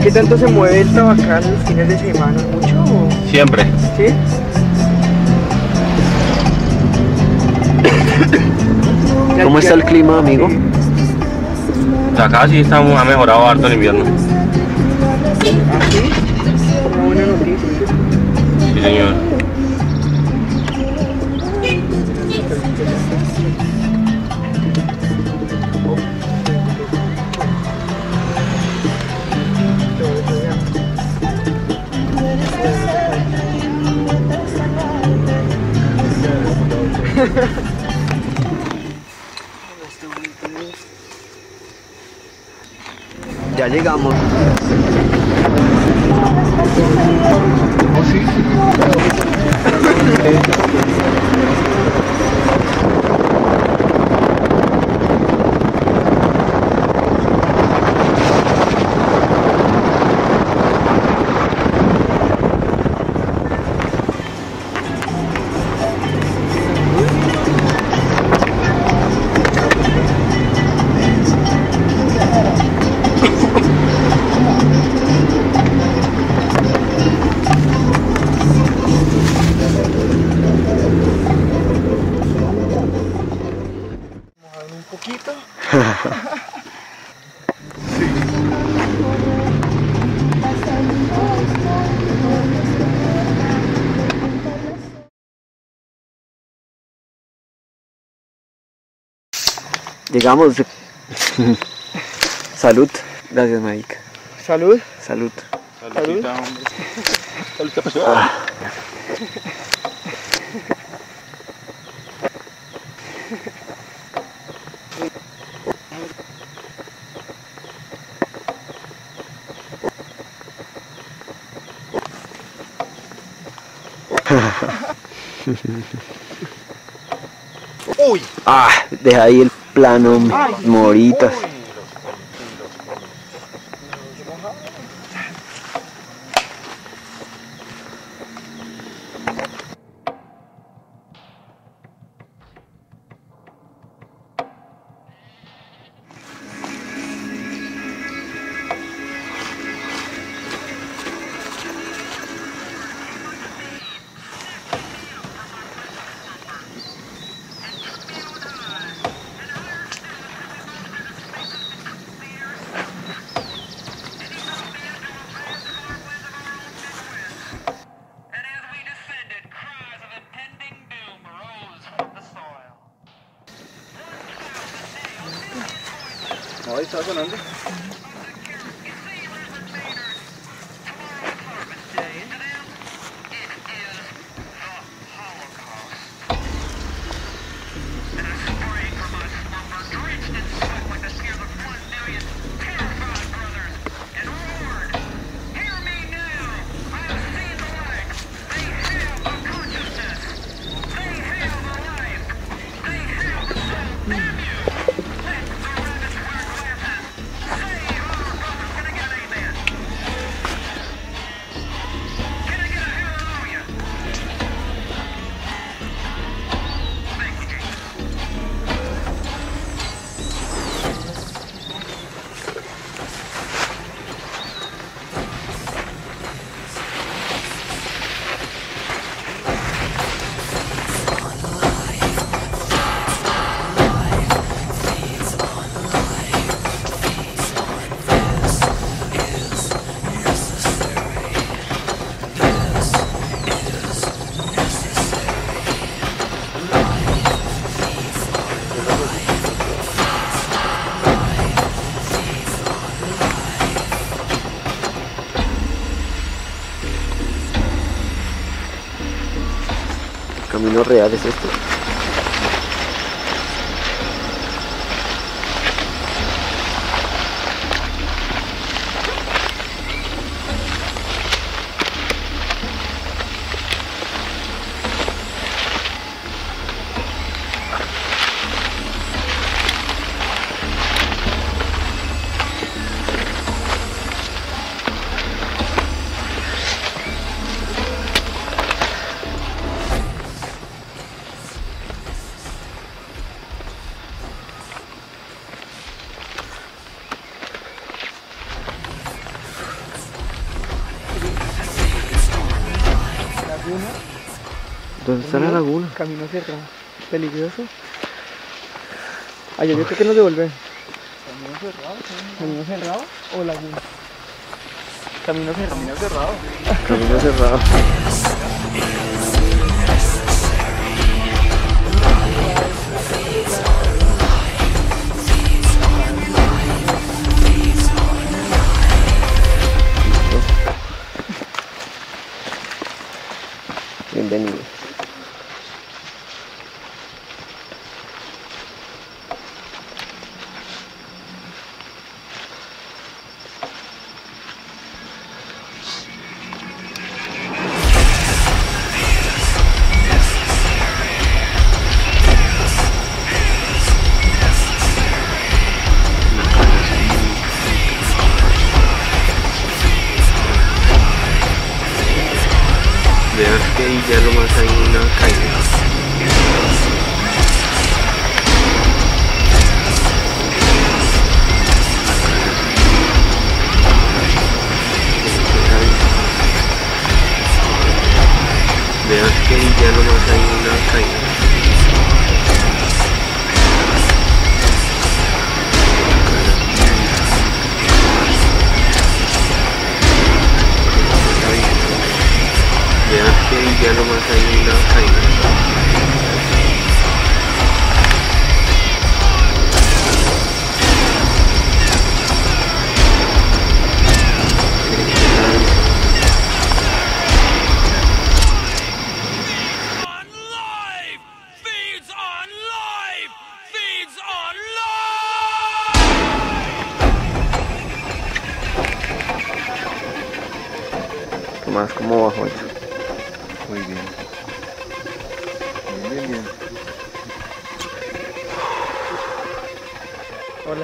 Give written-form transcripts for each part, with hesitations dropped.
¿Qué tanto se mueve el Tabacán los fines de semana? ¿Mucho? Siempre. ¿Sí? ¿Cómo está el clima, amigo? Acá sí ha mejorado harto en invierno. ¿Ah, sí? Una buena noticia. Sí, señor. Ya llegamos. ¿Oh, sí? Un poquito. Llegamos. Salud. Gracias, Mike. Salud. Salud. Saludcita, hombre. Saludcita, pues. Uy. Ah, deja ahí el plano, moritas. Ahí está sonando. Camino real es este. laguna. ¿Dónde está la laguna? Camino cerrado. Peligroso. Allá yo creo que nos devuelven. ¿Camino cerrado? ¿Camino cerrado o laguna? Camino cerrado. Camino cerrado. Camino cerrado. Bienvenido. Veas que ahí ya nomás hay una caída. Veas que ahí ya nomás hay una caída. Veas que ahí ya nomás hay una caída. Más como bajo eso. Muy bien. Bien. Hola.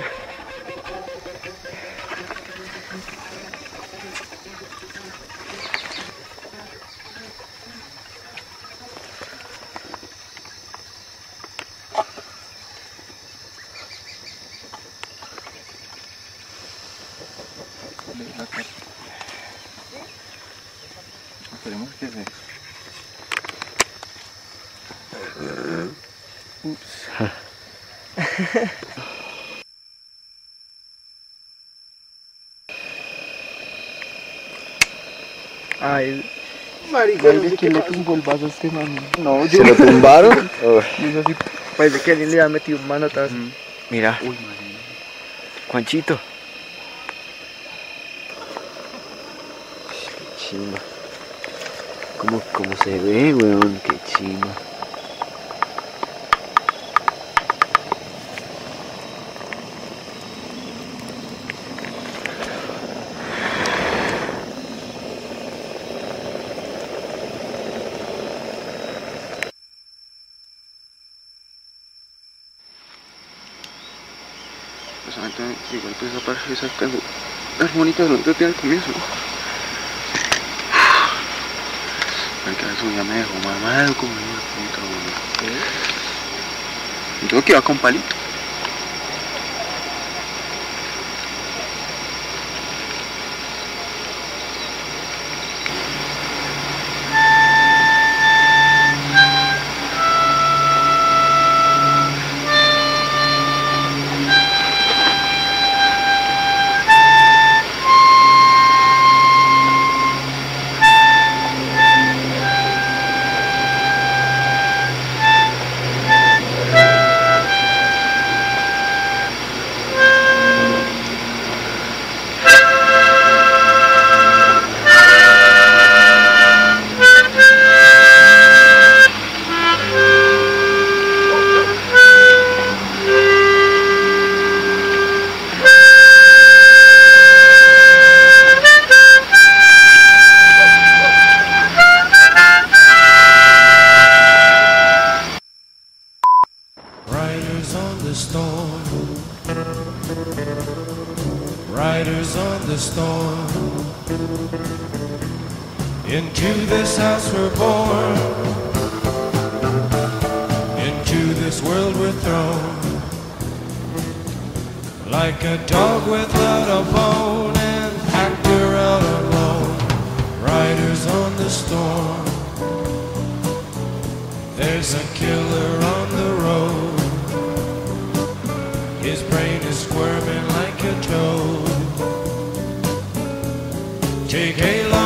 Esperemos que se... Ay, marica, no sé quién le tumbó el vaso a este man. No, ¿Se lo tumbaron? Eso sí, parece que alguien le ha metido un manotazo. Mira, Uy, madre. Juanchito. Qué chimba. ¿Cómo se ve, weón? Qué chimba. Igual pues esa canción armónica no te tiene al comienzo. Porque eso ya me dejó mamado como una puta, boludo. Y tengo que ir con palito. Riders on the storm. Into this house we're born. Into this world we're thrown. Like a dog without a bone, and packed around alone. Riders on the storm. is a killer on the road. His brain is squirming like a toad. Take a long